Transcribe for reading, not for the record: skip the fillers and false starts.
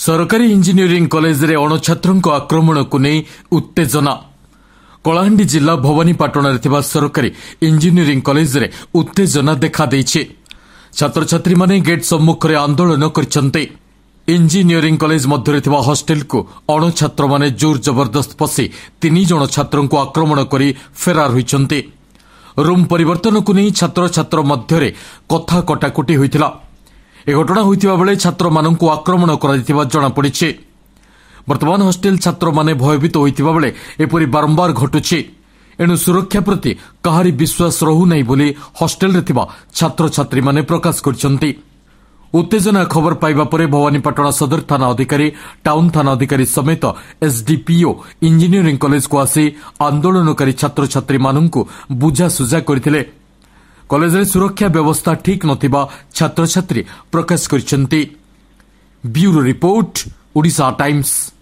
सरकारी engineering college रे अणछात्रों आक्रमण को नहीं उत्तेजना। कलाहांडी जिला भवानीपाटना रे सरकारी इंजीनियरिंग कॉलेज रे उत्तेजना देखा देइछे। छात्र छात्री माने गेट सम्मुख रे आंदोलन करछन्ते। इंजीनियरिंग कॉलेज मध्य हॉस्टेल को अणछात्र माने जोर जबरदस्त पसी 3 जन छात्रों को आक्रमण करी फेरार होइछन्ते। रूम परिवर्तन को नहीं छात्र छात्र मध्य कथा कटाकटी होइतिला। ए घटना होइतिबा बेले छात्र माननकु आक्रमण कराइतिबा जणा पड़िछे। वर्तमान हॉस्टेल छात्र माने भयभीत होइतिबा बेले एपरि बारंबार घटुछे। एणु सुरक्षा प्रति कहारी विश्वास रहु नै बोली हॉस्टेल रे थिबा छात्र छात्री माने प्रकाश करछन्ति। उत्तेजना खबर पाइबा परे भवानीपाटना सदर थाना अधिकारी टाउन थाना अधिकारी समेत एसडीपीओ इंजीनियरिंग कॉलेज को आसी आंदोलनकारी छात्र छात्री माननकु बुझासुझा करथिले। कॉलेज रे सुरक्षा व्यवस्था ठीक नथिबा छात्र छात्री प्रकाश करछन्ति। Bureau report Odisha times.